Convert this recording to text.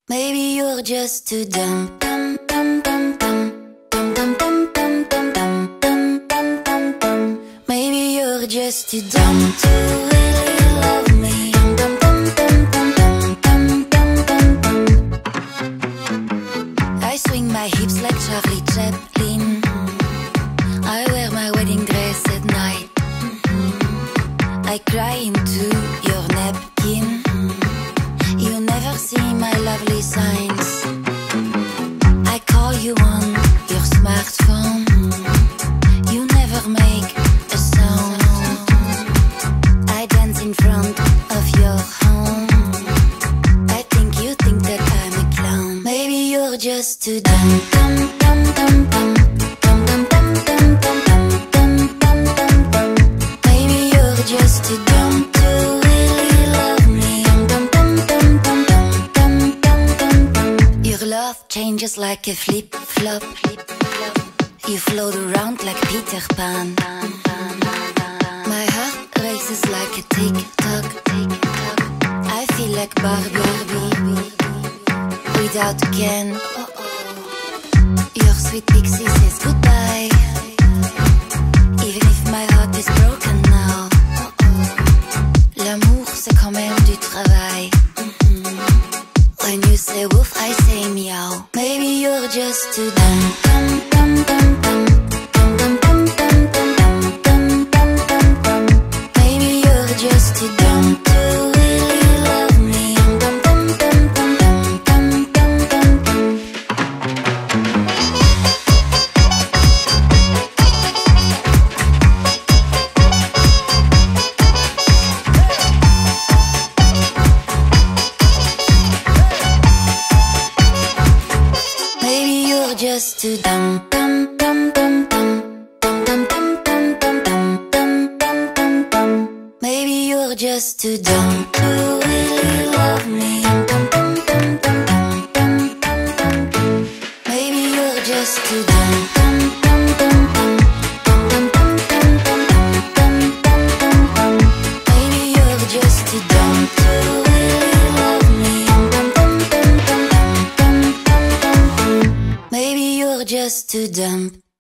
Maybe you're just too dumb. Dum dum dum dum dum dum dum dum dum dum dum dum dum dum. Maybe you're just too dumb to really love me. Dum dum dum dum dum dum dum dum dum. I swing my hips like Charlie Chaplin. I wear my wedding dress at night. I cry into your napkin. You never see my lovely signs. I call you on your smartphone. You never make a sound. I dance in front of your home. I think you think that I'm a clown. Maybe you're just too dumb. Dum dum dum dum dum dum dum dum dum dum dum dum dum. Maybe you're just too dumb to really love me. Dum dum dum dum dum dum dum dum dum. Your love changes like a flip-flop. You float around like Peter Pan. My heart races like a tick-tock. I feel like Barbie without a Ken. Your sweet pixie says goodbye, even if my heart is broken now. L'amour c'est quand même du travail. When you say woof, I say meow. Maybe you're just too dumb. Dum dum dum dum dum dum dum dum dum dum dum dum dum. Maybe you're just too dumb to really love me. Dum dum dum dum dum dum dum dum dum. Maybe you're just too dumb. Dum dum dum dum dum dum dum dum dum dum dum dum dum. Maybe you're just too dumb to really love me. Dum dum dum dum dum dum dum dum dum. Maybe you're just too dumb. Dum dum dum dum dum dum dum dum dum dum dum dum dum. Maybe you're just too dumb to really love me. Dum dum dum dum dum dum dum dum dum. Maybe you're just too dumb.